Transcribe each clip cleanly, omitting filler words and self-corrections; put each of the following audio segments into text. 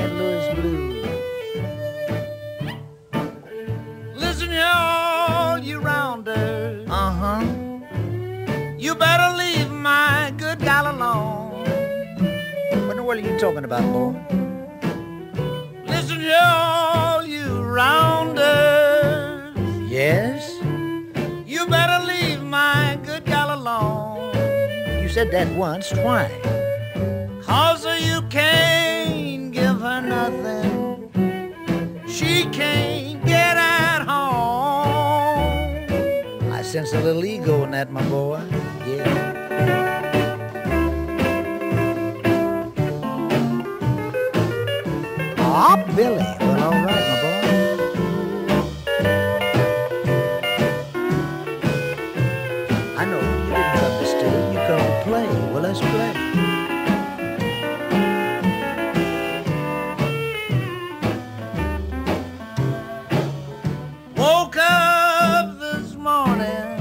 St. Louis blues. Listen here, all you rounders. Uh-huh. You better leave my good gal alone. What in the world are you talking about, boy? Listen here, all you rounders. Yes? You better leave my good gal alone. You said that once. Why? 'Cause you can't give her nothing. She can't get at home. I sense a little ego in that, my boy. Yeah. Ah, Billy. Well, all right, my boy. I know you didn't come to stay. You come to play. Well, let's play. Woke up this morning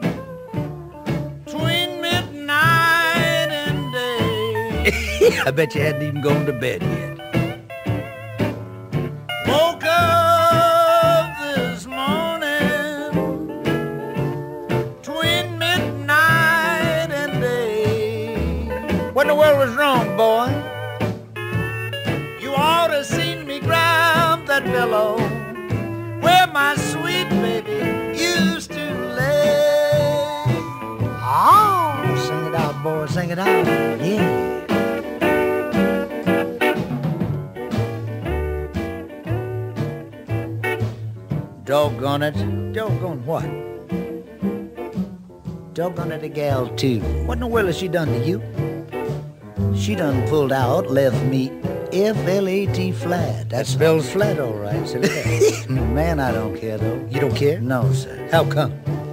between midnight and day. I bet you hadn't even gone to bed yet. Woke up this morning between midnight and day. What in the world was wrong, boy? You ought to seen me grab that pillow where my sweet baby used to lay. Oh, sing it out, boy. Sing it out. Yeah. Doggone it. Doggone what? Doggone it, a gal, too. What in the world has she done to you? She done pulled out, left me F-L-A-T flat. That spells flat, all right. So man, I don't care, though. You don't care? No, sir. How come?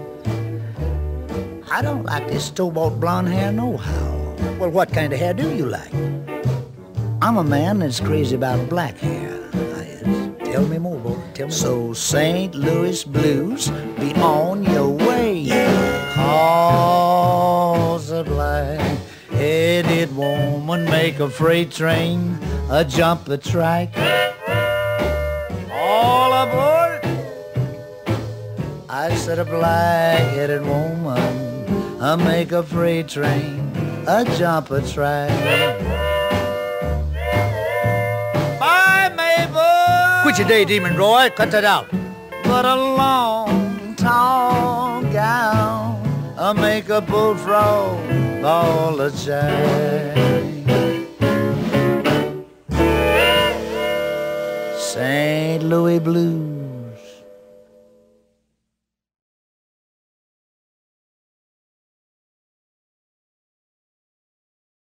I don't like this store-bought blonde hair nohow. Well, what kind of hair do you like? I'm a man that's crazy about black hair. Tell me more, boy. Tell me so more. St. Louis blues, be on your way. 'Cause a black-headed woman make a freight train jump the track. All aboard! I said a black-headed woman make a freight train jump a track. Quit your daydreaming, Roy. Cut that out. But a long, tall gown make a bullfrog ball a shine. St. Louis blues.